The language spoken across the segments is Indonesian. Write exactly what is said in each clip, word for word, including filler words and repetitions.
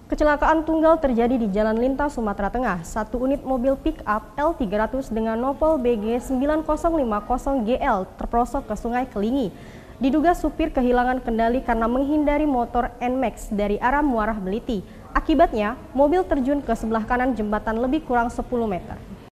Kecelakaan tunggal terjadi di Jalan Lintas Sumatera Tengah. Satu unit mobil pick-up L tiga ratus dengan nopol B G sembilan nol lima nol G L terperosok ke Sungai Kelingi. Diduga supir kehilangan kendali karena menghindari motor N Max dari arah Muara Beliti. Akibatnya, mobil terjun ke sebelah kanan jembatan lebih kurang sepuluh meter.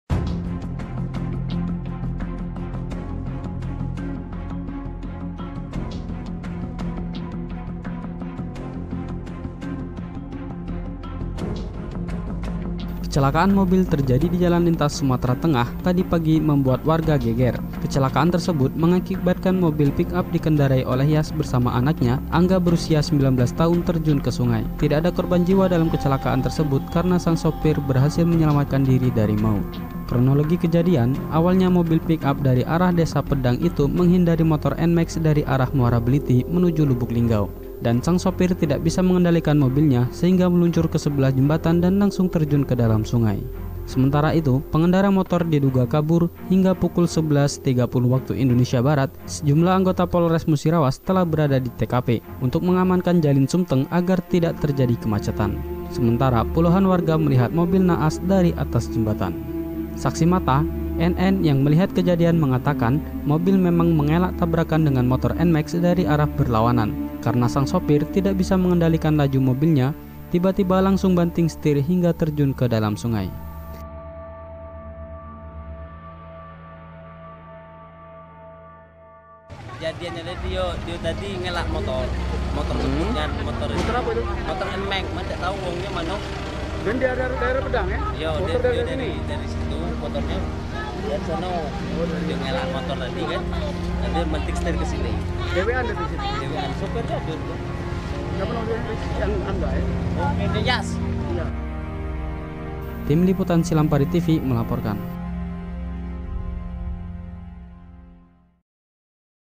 Kecelakaan mobil terjadi di Jalan Lintas Sumatera Tengah tadi pagi membuat warga geger. Kecelakaan tersebut mengakibatkan mobil pick-up dikendarai oleh Yas bersama anaknya, Angga berusia sembilan belas tahun terjun ke sungai. Tidak ada korban jiwa dalam kecelakaan tersebut karena sang sopir berhasil menyelamatkan diri dari maut. Kronologi kejadian, awalnya mobil pick-up dari arah Desa Pedang itu menghindari motor N Max dari arah Muara Beliti menuju Lubuk Linggau. Dan sang sopir tidak bisa mengendalikan mobilnya sehingga meluncur ke sebelah jembatan dan langsung terjun ke dalam sungai. Sementara itu, pengendara motor diduga kabur. Hingga pukul sebelas tiga puluh waktu Indonesia Barat, sejumlah anggota Polres Musirawas telah berada di T K P untuk mengamankan jalin Sumteng agar tidak terjadi kemacetan. Sementara puluhan warga melihat mobil naas dari atas jembatan. Saksi mata N N yang melihat kejadian mengatakan mobil memang mengelak tabrakan dengan motor N Max dari arah berlawanan. Karena sang sopir tidak bisa mengendalikan laju mobilnya, tiba-tiba langsung banting setir hingga terjun ke dalam sungai. Kejadiannya dia, dia tadi ngelak motor, motor sebutnya hmm. motor ini. Motor apa itu? Motor N Max, mana tahu uangnya mana? Dan dia dari daerah Pedang ya? Iya, dia, dari, dia dari dari situ motornya. Dia sana, dia ngelak motor tadi kan, dan dia banting setir ke sini. D W A ada di sini. D W A sopirnya ada. Siapa namanya? Yang Angga ya? Oh, ini Yas. Iya. Tim Liputan Silampari T V melaporkan.